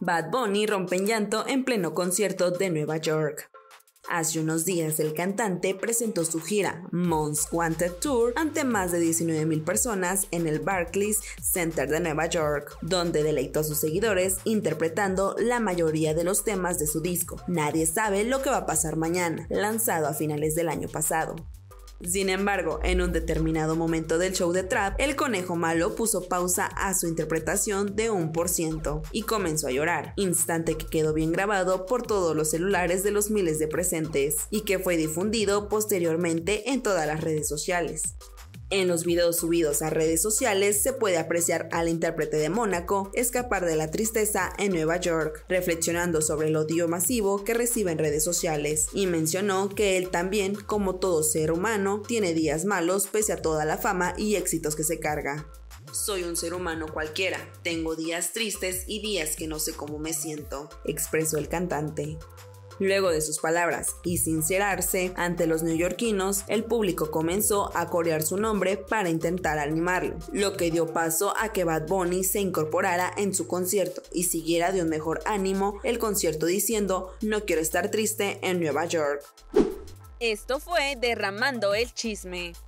Bad Bunny rompe en llanto en pleno concierto de Nueva York. Hace unos días el cantante presentó su gira Most Wanted Tour ante más de 19,000 personas en el Barclays Center de Nueva York, donde deleitó a sus seguidores interpretando la mayoría de los temas de su disco Nadie sabe lo que va a pasar mañana, lanzado a finales del año pasado. Sin embargo, en un determinado momento del show de trap, el Conejo Malo puso pausa a su interpretación de 1% y comenzó a llorar, instante que quedó bien grabado por todos los celulares de los miles de presentes y que fue difundido posteriormente en todas las redes sociales. En los videos subidos a redes sociales se puede apreciar al intérprete de Mónaco escapar de la tristeza en Nueva York, reflexionando sobre el odio masivo que recibe en redes sociales, y mencionó que él también, como todo ser humano, tiene días malos pese a toda la fama y éxitos que se carga. Soy un ser humano cualquiera, tengo días tristes y días que no sé cómo me siento, expresó el cantante. Luego de sus palabras y sincerarse ante los neoyorquinos, el público comenzó a corear su nombre para intentar animarlo, lo que dio paso a que Bad Bunny se incorporara en su concierto y siguiera de un mejor ánimo el concierto diciendo "No quiero estar triste en Nueva York". Esto fue Derramando el Chisme.